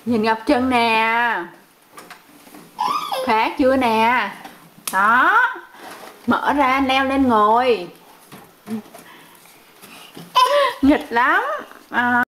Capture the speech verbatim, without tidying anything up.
Nhìn Ngọc Trân nè. Khác chưa nè. Đó. Mở ra leo lên ngồi. Nghịch lắm à.